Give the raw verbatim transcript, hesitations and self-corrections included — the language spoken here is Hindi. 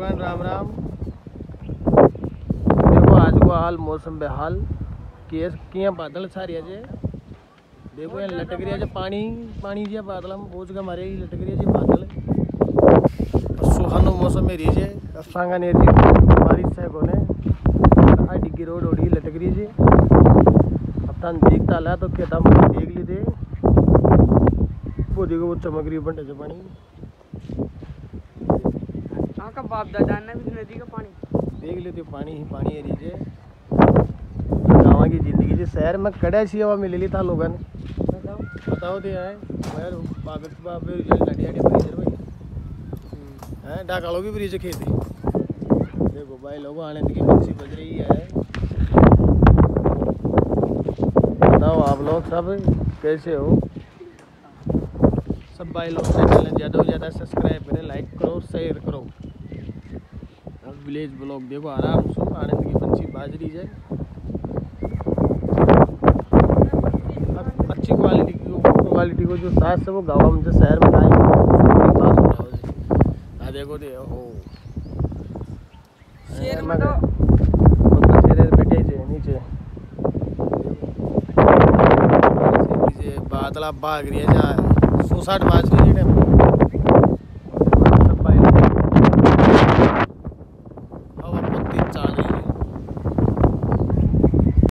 बहन राम राम। देखो आज को हाल मौसम बेहाल केस किया बादल सारिया जे देखो यहाँ लटक रही है पानी पानी जी बादल हम बोझ का मारे लटक रही है जी बादल सुहानो मौसम में रही है सांगा नेर जी बारिश है कोने आई डिग्गी रोड ओडी लटक रही है अब तन देखता ला तो क्या दम देख ली दे वो देखो वो चमक रही बंटे जो पानी हाँ का बाप दादा ने भी नदी का पानी देख लेते पानी ही पानी है रीजे गाँव की जिंदगी जी शहर में कड़े सी हवा मिले ली था लोगों ने बताओ बताओ तो यार यार पागल बाप रे नडी आड़ी ब्रिज भाई हैं डाकालो की ब्रिज खेती देखो भाई लोगों आनंद की बंसी बज रही है। बताओ आप लोग सब कैसे हो सब भाई लोग चैनल ज़्यादा से ज़्यादा सब्सक्राइब करें लाइक करो शेयर करो। विलेज ब्लॉग देखो आराम से आनंद की बंसी बाजरी जाए अच्छी क्वालिटी की क्वालिटी को जो साथ से वो गाँव में जो शहर में खाएंगे पास हो जाओ देखो दे हो शेर में तो शेर बैठे थे नीचे नीचे बादला भाग रही है जहाँ सौ साठ बाज रही है